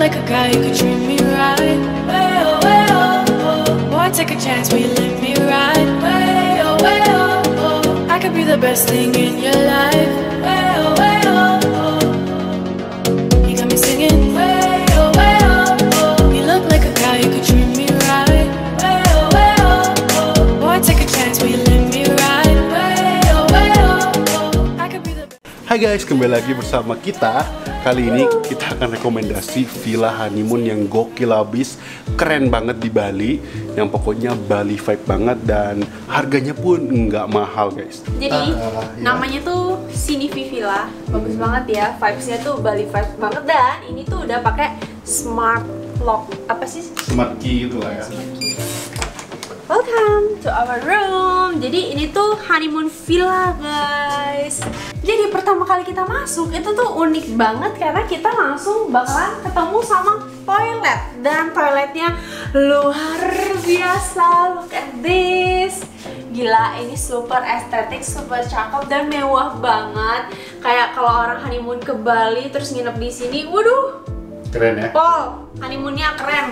like a guy who could treat me right. Way oh, way oh, oh. Boy, take a chance, will you let me ride? Way oh, oh. I could be the best thing in your life. Way oh, oh. You got me singing. Way oh, oh. You look like a guy who could treat me right. Way oh, oh. Boy, take a chance, will you let me ride? Way oh, oh. I could be the best. Hai guys, kembali lagi bersama kita. Kali ini kita akan rekomendasi villa honeymoon yang gokil abis, keren banget di Bali, yang pokoknya Bali vibe banget dan harganya pun nggak mahal guys. Jadi namanya tuh Sinivi Villa, bagus banget ya, vibesnya tuh Bali vibe banget dan ini tuh udah pakai smart lock, apa sih? Smart key gitu lah ya. Welcome to our room. Jadi ini tuh honeymoon villa guys. Jadi pertama kali kita masuk itu tuh unik banget karena kita langsung bakalan ketemu sama toilet. Dan toiletnya luar biasa. Look at this. Gila, ini super estetik, super cakep dan mewah banget. Kayak kalau orang honeymoon ke Bali terus nginep di sini, waduh. Keren ya? Pol, honeymoonnya keren.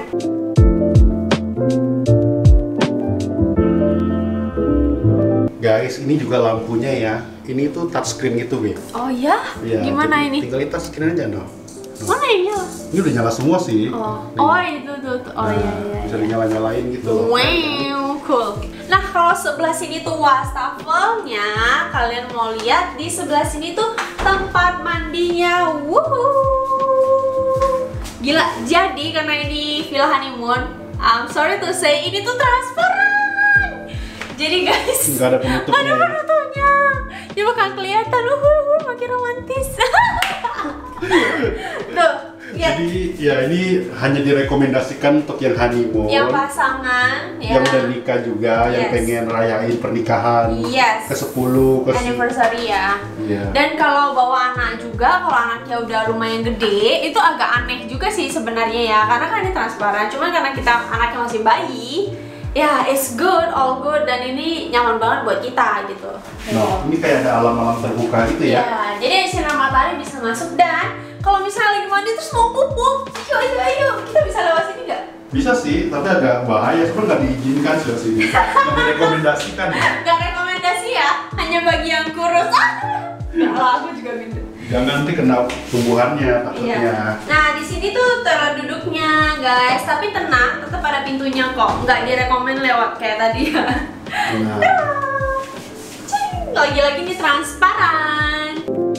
Guys, ini juga lampunya ya. Ini tuh touchscreen gitu, Beb. Oh ya? Ya, Gimana ini? Tinggal touchscreen aja, no. Mana yang nyala? Ini udah nyala semua sih. Oh, Nih. oh itu tuh. Oh Nah, iya. bisa nyala-nyalain gitu. Wow, cool. Nah, kalau sebelah sini tuh wastafelnya, kalian mau lihat di sebelah sini tuh tempat mandinya. Wuhuu. Gila, jadi karena ini villa honeymoon, I'm sorry to say ini tuh transparan. Jadi guys, nggak ada penutupnya. Ada penutupnya. Ya bakal kelihatan, makin romantis. Tuh, ya. Jadi ya ini hanya direkomendasikan untuk yang honeymoon, Yang pasangan, ya. yang udah nikah juga, yang Yes. pengen rayain pernikahan Yes. ke-10, Anniversary ya. Iya. Dan kalau bawa anak juga, kalau anaknya udah lumayan gede, itu agak aneh juga sih sebenarnya ya. Karena kan ini transparan, cuman karena kita anaknya masih bayi, ya it's good, all good, dan ini nyaman banget buat kita gitu. Nah, ini kayak ada alam-alam terbuka gitu ya. Ya, jadi sinar matahari bisa masuk dan kalau misalnya lagi mandi terus mau pupuk, ayo, kita bisa lewat sini nggak? Bisa sih, tapi agak bahaya, sebenarnya nggak diizinkan sih sini. Nggak direkomendasikan ya. Nggak rekomendasi ya, hanya bagi yang kurus. Nggak lah, aku juga gitu. Jangan nanti kena tumbuhannya takutnya. Iya. Nah, di sini tuh toilet duduknya, guys. Tapi tenang, tetap ada pintunya kok. Nggak direkomen lewat kayak tadi ya. Nah, Cing, lagi-lagi ini transparan.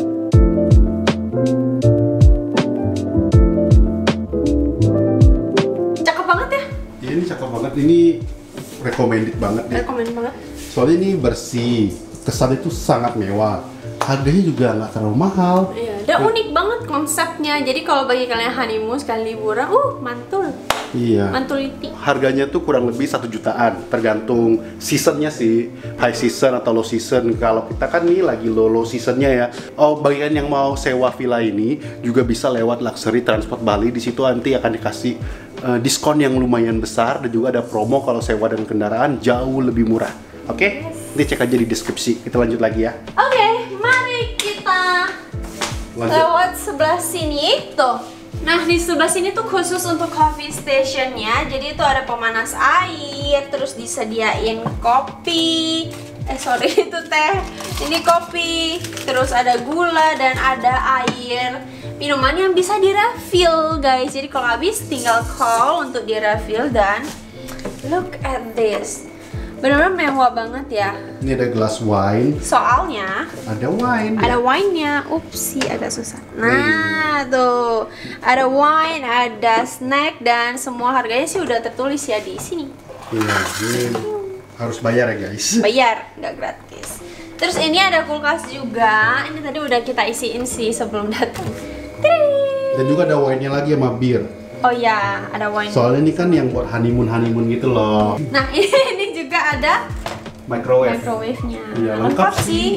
Cakep banget ya? ini cakep banget, ini recommended banget nih. Rekomen banget. Soalnya ini bersih, kesannya tuh sangat mewah. Harganya juga nggak terlalu mahal. Iya, dan unik banget konsepnya. Jadi kalau bagi kalian honeymoon sekali liburan, mantul. Iya. Mantuliti. Harganya tuh kurang lebih 1 jutaan, tergantung seasonnya sih, high season atau low season. Kalau kita kan nih lagi low seasonnya ya. Oh, bagi kalian yang mau sewa villa ini juga bisa lewat Luxury Transport Bali. Di situ nanti akan dikasih diskon yang lumayan besar dan juga ada promo kalau sewa dengan kendaraan jauh lebih murah. Oke? Nanti cek aja di deskripsi. Kita lanjut lagi ya. Oke, mari kita Lanjut. lewat sebelah sini tuh. Nah, di sebelah sini tuh khusus untuk coffee stationnya. Jadi itu ada pemanas air, terus disediain kopi. Itu teh. Ini kopi. Terus ada gula dan ada air. Minuman yang bisa di-refill, guys. Jadi kalau habis tinggal call untuk di-refill dan look at this. Benar-benar mewah banget ya. Ini ada gelas wine. Soalnya Ada wine. ada wine-nya, upsi agak susah. Nah tuh ada wine, ada snack dan semua harganya sih udah tertulis ya di sini. Iya, ini harus bayar ya guys. Bayar, nggak gratis. Terus ini ada kulkas juga. Ini tadi udah kita isiin sih sebelum datang. Dan juga ada wine-nya lagi sama bir. Oh ya, ada wine. Soalnya ini kan yang buat honeymoon gitu loh. Nah ini juga ada microwave-nya. Iya, Lengkap sih.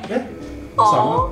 Sama.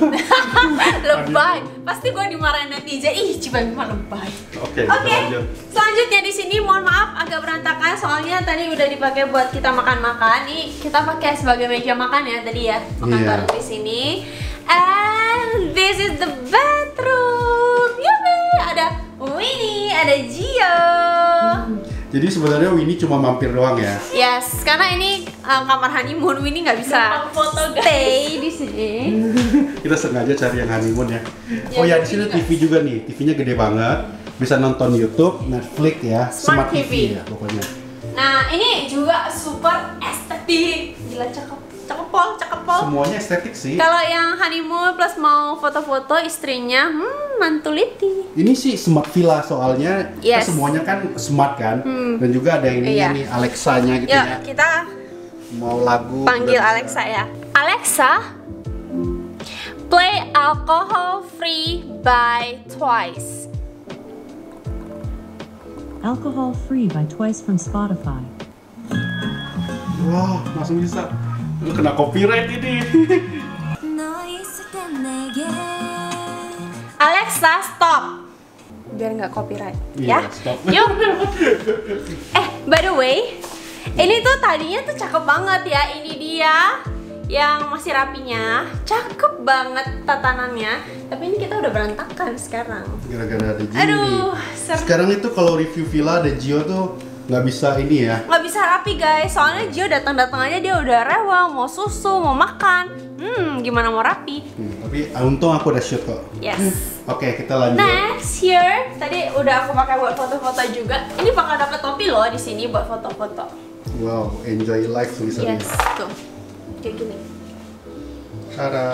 Lebay. Pasti gue dimarahin netizen. Ih, coba gimana lebay. Oke, Oke, lanjut. selanjutnya di sini mohon maaf agak berantakan soalnya tadi udah dipakai buat kita makan-makan. Nih kita pakai sebagai meja makan ya tadi ya, makan Iya. bareng di sini. And this is the bathroom. Yupi, ada Winnie, ada Gio. Jadi sebenarnya Winnie cuma mampir doang ya. Yes, karena ini kamar honeymoon, Winnie nggak bisa stay di sini. Kita sengaja cari yang honeymoon ya. Ya, Oh ya, di sini juga. TV juga nih. TV-nya gede banget. Bisa nonton YouTube, Netflix ya, Smart TV. ya pokoknya. Nah, ini juga super estetik. Gila, cakep. Cakep pol, cakep pol. Semuanya estetik sih. Kalau yang honeymoon plus mau foto-foto istrinya, mantuliti. Ini sih smart villa soalnya Yes. semuanya kan smart kan. Dan juga ada ini Iya. nih Alexa-nya gitu Yuk, ya. kita Mau lagu panggil udah bisa. Alexa ya. Alexa, play Alcohol Free by Twice. Alcohol Free by Twice from Spotify. Wah, langsung bisa. Lu kena copyright ini. Alexa, stop. Biar nggak copyright, Iya, ya. stop. Yuk. By the way, ini tuh tadinya tuh cakep banget ya. Ini dia yang masih rapinya, cakep banget tatanannya. Tapi ini kita udah berantakan sekarang. Gara-gara ada Gio Aduh, nih. Sekarang itu kalau review villa ada Gio tuh nggak bisa ini ya. nggak bisa rapi guys. Soalnya Gio datang-datang aja dia udah rewel, mau susu, mau makan. Gimana mau rapi? Tapi untung aku udah shoot kok. Yes. Oke, kita lanjut. Next here, tadi udah aku pakai buat foto-foto juga. Ini bakal dapet topi loh di sini buat foto-foto. Wow, enjoy life tulisannya. Yes, tuh. Kayak gini. Tada.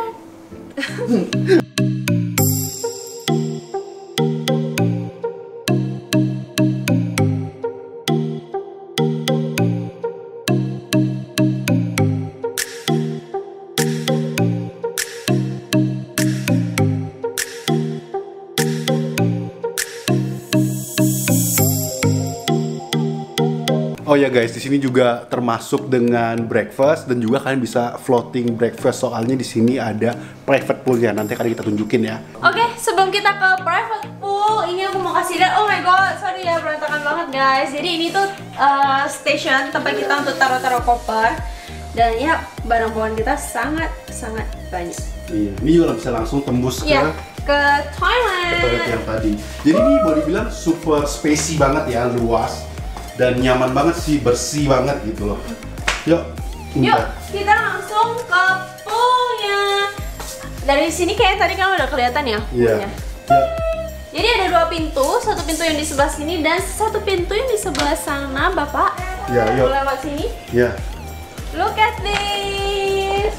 Oh ya guys, di sini juga termasuk dengan breakfast dan juga kalian bisa floating breakfast soalnya di sini ada private poolnya. Nanti akan kita tunjukin ya. Oke, sebelum kita ke private pool, ini aku mau kasih lihat. Oh my god, sorry ya berantakan banget guys. Jadi ini tuh station tempat kita untuk taruh-taruh koper. Dan ya barang bawaan kita sangat banyak. Iya, ini juga bisa langsung tembus ke Iya, ke toilet. toilet yang tadi. Jadi ini boleh bilang super spacey banget ya, luas dan nyaman banget sih, bersih banget gitu loh. Yuk, Yuk, kita langsung ke poolnya. Dari sini kayak tadi kan udah kelihatan ya Iya. poolnya. Ya. Jadi ada dua pintu, satu pintu yang di sebelah sini dan satu pintu yang di sebelah sana, Bapak. Ya, yuk. Lewat sini. Ya. Look at this.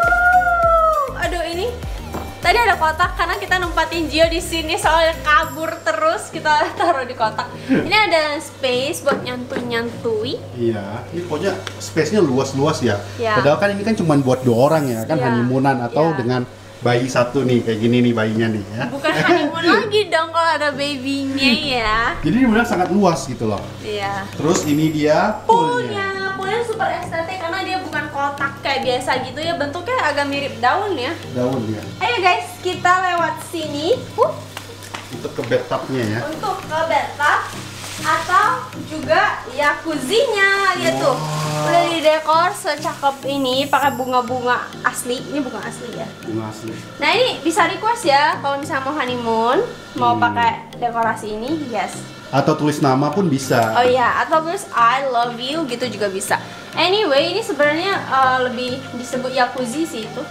Woohoo! Aduh ini tadi ada kotak karena kita nempatin Gio di sini soalnya kabur terus, kita taruh di kotak. Ini ada space buat nyantui. Iya, ini pokoknya space-nya luas-luas ya. Ya. Padahal kan ini kan cuma buat 2 orang ya, kan Ya. honeymoonan atau Ya. dengan bayi satu nih, kayak gini nih bayinya nih ya. Bukan honeymoon lagi dong kalau ada babynya ya. Jadi ini benar sangat luas gitu loh. Iya. Terus ini dia poolnya. Poolnya super estetik karena dia bukan kotak kayak biasa gitu ya, bentuknya agak mirip daun ya. Daun ya. Ayo guys, kita lewat sini Untuk ke bathtubnya ya. untuk ke bathtub atau juga jacuzzi-nya. Lihat tuh, udah didekor secakep ini pakai bunga-bunga asli. Ini bukan asli ya. Bunga asli. Nah ini bisa request ya kalau misalnya mau honeymoon, mau pakai dekorasi ini, yes. Atau tulis nama pun bisa. Oh iya, atau terus I love you gitu juga bisa. Anyway, ini sebenarnya lebih disebut jacuzzi sih itu.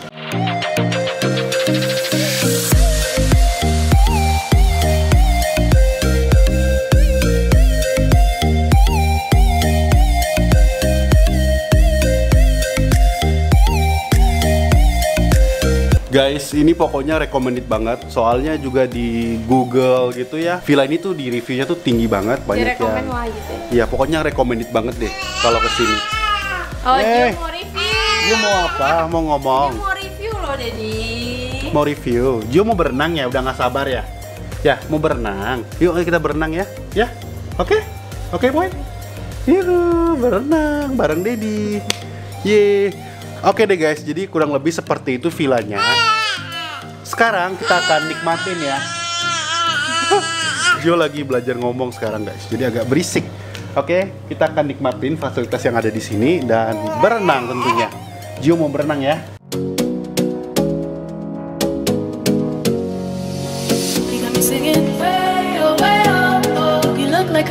Guys, ini pokoknya recommended banget. Soalnya juga di Google gitu ya. Villa ini tuh di reviewnya tuh tinggi banget, banyak Direkomend yang. lah gitu ya. Iya, pokoknya recommended banget deh kalau kesini. Oh, Eh, Gio mau review. Gio mau apa? Mau ngomong? Gio mau review loh, Dedi. Mau review. Gio mau berenang ya, udah nggak sabar ya. Ya, mau berenang. Yuk kita berenang ya. Ya, oke? Oke, boy. Yuk, berenang bareng Dedi. Ye. Oke deh guys, jadi kurang lebih seperti itu villanya. Sekarang kita akan nikmatin ya. Gio lagi belajar ngomong sekarang guys, jadi agak berisik. Oke, kita akan nikmatin fasilitas yang ada di sini dan berenang tentunya. Gio mau berenang ya. You got me singing way, oh,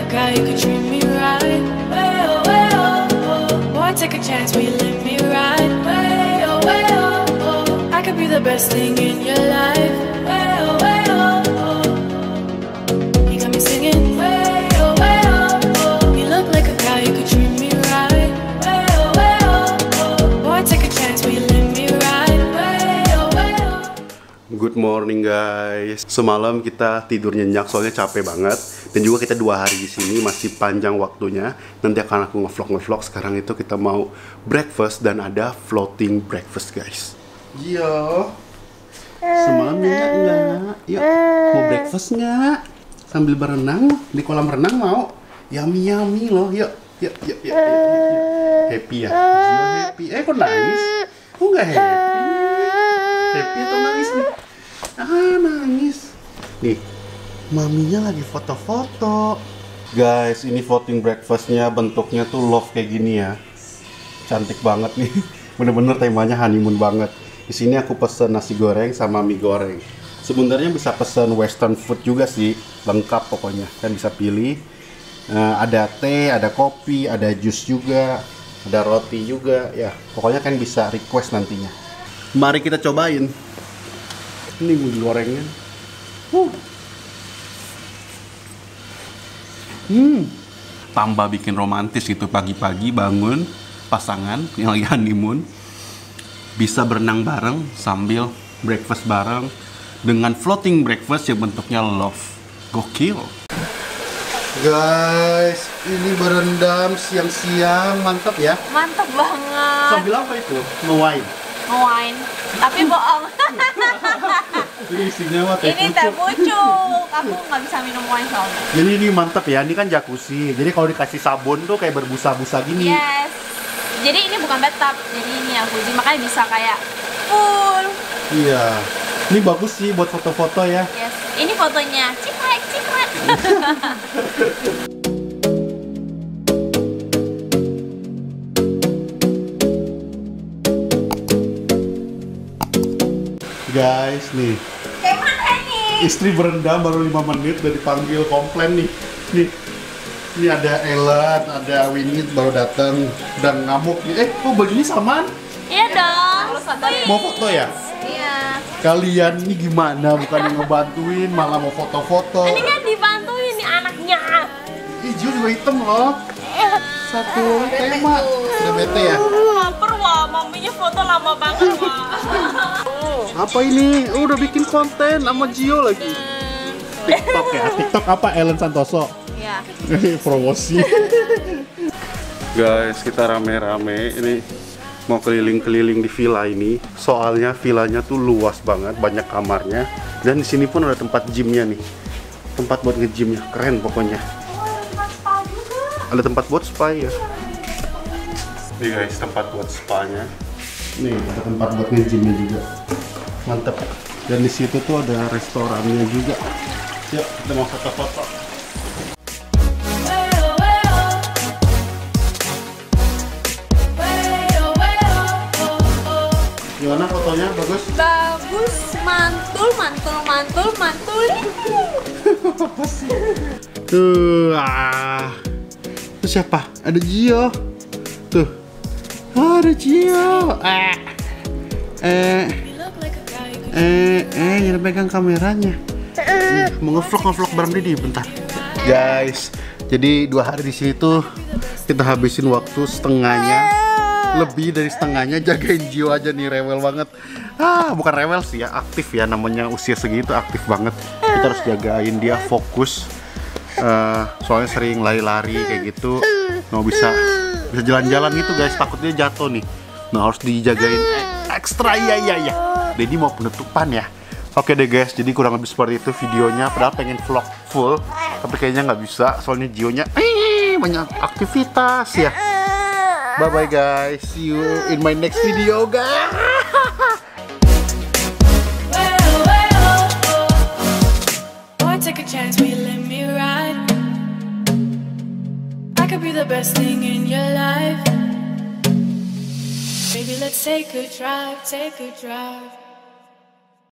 guy who could treat me right. Way oh, way oh, oh. Boy, take a chance, will you let me ride? Way oh, way oh, oh. I could be the best thing in your life. Way oh, way oh, oh. You got me singing. Way oh, way oh, oh. You look like a guy who could treat me right. Way oh, oh. Boy, take a chance, will you let me ride? Way oh, way oh. Good morning guys. Semalam kita tidur nyenyak soalnya capek banget. Dan juga kita 2 hari di sini masih panjang waktunya. Nanti akan aku ngevlog. Sekarang itu kita mau breakfast dan ada floating breakfast guys. Iya. Semalam nyenyak nggak? Yuk, mau breakfast nggak? Sambil berenang di kolam renang mau? Yummy loh. Yuk. Happy ya? Gio happy. Kok nangis? Kok nggak happy? Happy atau nangis nih? Nangis. Nih, maminya lagi foto-foto. Guys, ini floating breakfastnya bentuknya tuh love kayak gini ya. Cantik banget nih. Bener-bener temanya honeymoon banget. Di sini aku pesen nasi goreng sama mie goreng. Sebenarnya bisa pesen western food juga sih, lengkap pokoknya. Kan bisa pilih. Ada teh, ada kopi, ada jus juga, ada roti juga. Ya, pokoknya kan bisa request nantinya. Mari kita cobain. Ini mie gorengnya. Tambah bikin romantis gitu, pagi-pagi bangun pasangan yang lagi honeymoon bisa berenang bareng sambil breakfast bareng dengan floating breakfast yang bentuknya love. Gokil. Guys, ini berendam siang-siang, mantap ya. Mantap banget. Sambil apa itu? Nge-wine. Wine, tapi bohong. Ini isinya apa? Ini teh pucuk. Aku nggak bisa minum wine soalnya. Jadi ini mantap ya, ini kan jacuzzi. Jadi kalau dikasih sabun tuh kayak berbusa-busa gini. Yes. Jadi ini bukan bathtub, jadi ini jacuzzi, makanya bisa kayak full. Iya. Ini bagus sih buat foto-foto ya. Yes. Ini fotonya. Ciprek. Guys, nih. Kayak mana nih? Istri berendam baru 5 menit udah dipanggil komplain nih. Ini ada Ellen, ada Winnie baru datang dan ngamuk nih. Kok bajunya samaan? Iya dong. Mau foto ya? Iya. Kalian ini gimana? Bukan yang ngebantuin, malah mau foto-foto. Ini kan dibantuin nih anaknya. Gio juga hitam loh. Satu tema. Udah bete ya? Lapar wah, maminya foto lama banget wah. Apa ini? Udah bikin konten sama Gio lagi. TikTok ya? TikTok apa? Ellen Santoso? Iya. Promosi. Guys, kita rame-rame ini mau keliling-keliling di villa ini. Soalnya villanya tuh luas banget, banyak kamarnya. Dan di sini pun ada tempat gymnya nih. Tempat buat nge-gymnya, keren pokoknya. Ada tempat buat spa ya. Nih guys, tempat buat spa-nya. Nih, ada tempat buat nge-gymnya juga. Mantap. Dan di situ tuh ada restorannya juga. Yuk, kita mau foto-foto. Gimana fotonya? Bagus? Bagus, mantul. Tuh, itu siapa? Ada Gio. Tuh. Ada Gio. Jangan pegang kameranya. Mau ngevlog bareng Didi bentar. Guys, jadi 2 hari di sini tuh kita habisin waktu setengahnya. Lebih dari setengahnya jagain Gio aja nih, rewel banget. Bukan rewel sih ya, aktif ya, namanya usia segitu aktif banget. Kita harus jagain dia fokus. Soalnya sering lari-lari kayak gitu. Mau bisa jalan-jalan gitu guys, takutnya jatuh nih. Nah, harus dijagain ekstra ya. Jadi mau penutupan ya. Oke deh guys, jadi kurang lebih seperti itu videonya. Padahal pengen vlog full, tapi kayaknya nggak bisa soalnya Gionya banyak aktivitas ya. Bye bye guys, see you in my next video guys. Boy, take a chance, will you let me ride? I could be the best thing in your life. Baby, let's take a drive.